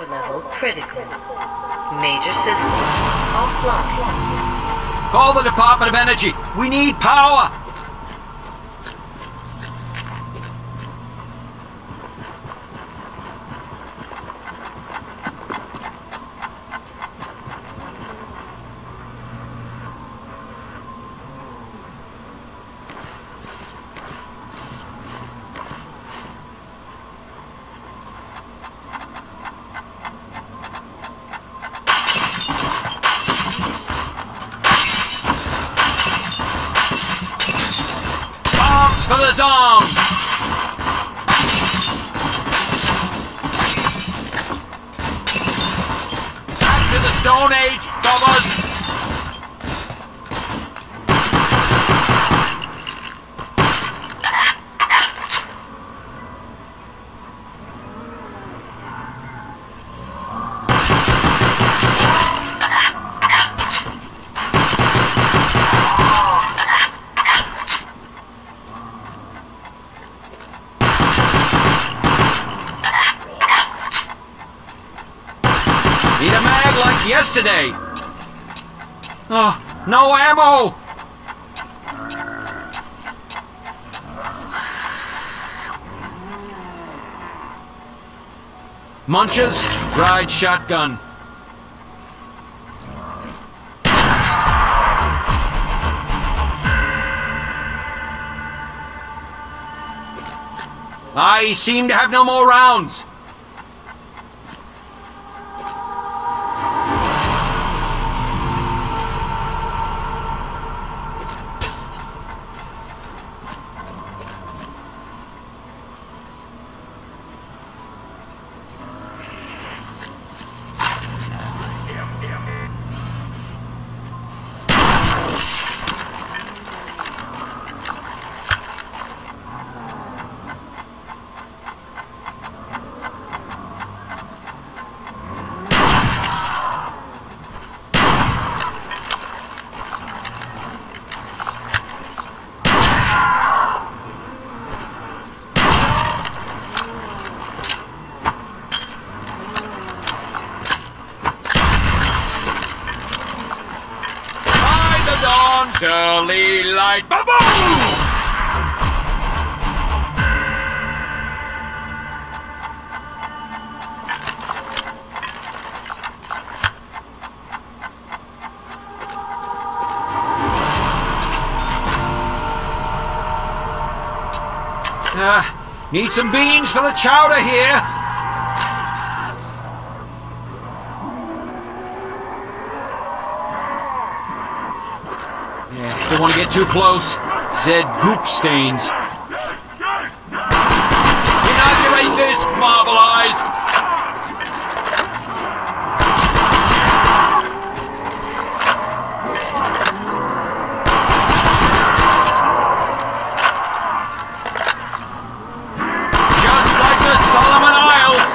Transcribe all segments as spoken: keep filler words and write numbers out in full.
Power level critical. Major systems offline. Call the Department of Energy. We need power. For the Zom! Back to the Stone Age, Thomas! Need a mag like yesterday. Oh, no ammo. Munches, ride shotgun. I seem to have no more rounds. Early light, ba-boom! Ah, need some beans for the chowder here. Don't want to get too close. Zed goop stains. Inaugurate this, Marvel Eyes! Just like the Solomon Isles!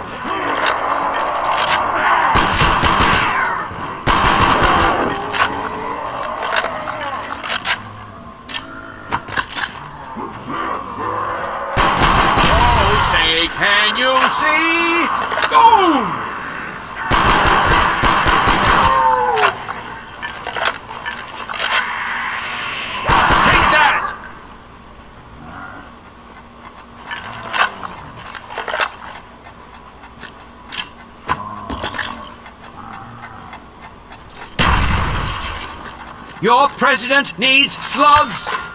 Can you see? Boom! Take that! Your president needs slugs!